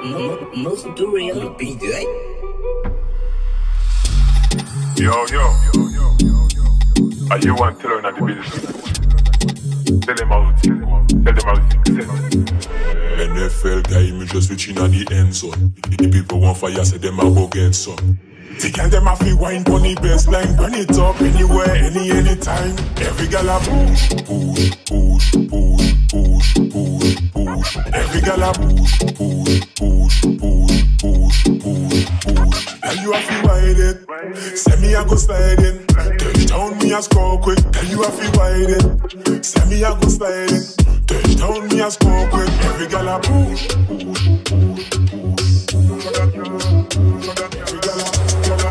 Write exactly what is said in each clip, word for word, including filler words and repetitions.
MOCENTAURI on the beat, right? Yo, yo, yo, yo, yo, yo. Are you one teller in the business? Tell them how it is. Tell them how it is. N F L guy, me just switching at the end zone. The people want fire, say them a go get some. The girl them a fi wine pon the baseline, burn it up anywhere, any anytime. Every girl a push, push, push, push, push, push, push. Every girl a push, push, push, push, push, push, push. Girl you a fi ride it, say me a go slide in. Touchdown me a score quick, girl you a fi ride it. Say me a go slide in. Touchdown me a score quick. Every girl a push, push, push, push, push. Every girl a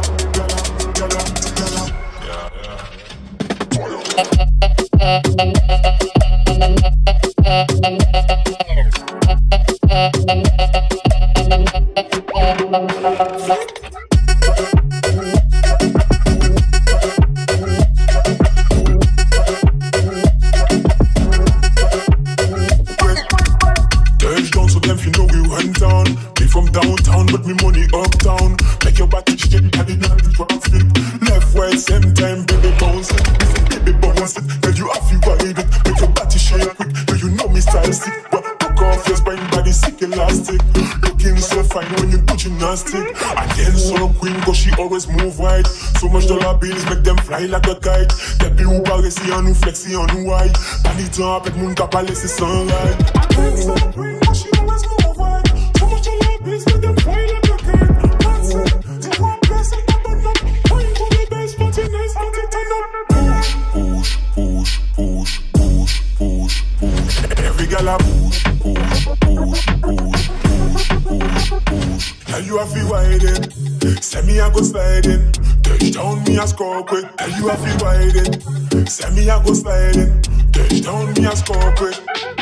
touchdown, so them you know we run down. Me from downtown, but me money uptown. Make your body shake, I did not drop flip. Left, right, same time, baby bounce it. Baby bounce it, girl you have to ride it. Make your body shake quick, girl you know me style sick. But look off your spine, body sick elastic. Looking so fine when you do gymnastic. Again so queen, cause she always move right. So much dollar bills make them fly like a kite. Depuis ou paresi en nous flexi en nous high. Pas ni temps avec moun ka pa laisser sans ride. Again so queen, cause she always move right. So much dollar bills make them fly like a kite. That's it, to one place and up and up. Wine to the best, party nice, party turn up. Push, push, push, push, push, push, push. Every girl a push, push, push, push, push, push, push. Now you have to ride it. Say me a go slide in. Touchdown me a score quick. Now you have to ride it. Say me a go slide in. Touchdown me a score quick.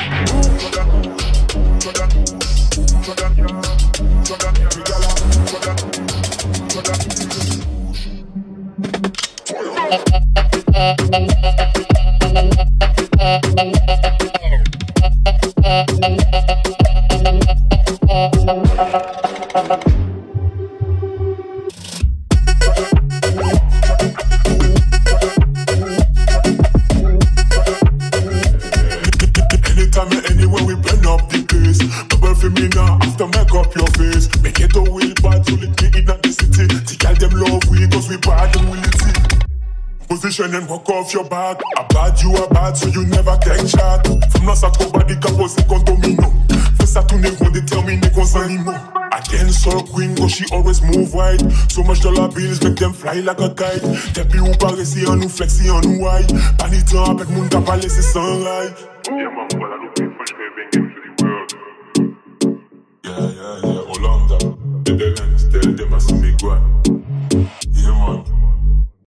Anytime and anywhere we burn up the place. Bubble for me now after make up your face. Make it a wheel bad so let me in at the city. The girl them love we cause we bad and we lit it. Position and walk off your back. A bad you a bad so you never take shot. From la sa trop badi capo c'est condomino. Fais ça tourner rond déterminé qu'on s'anime. Again so queen cause she always move right. So much dollar bills make them fly like a kite. Depuis ou paresi en nous flexi en nous high. Pas ni temps avec moun ka pa laisser sans ride. Yeah, man, well, I look for bring him to the world. Yeah, yeah, yeah, Hollanda. The Netherlands, tell them I see me go on. Yeah, man.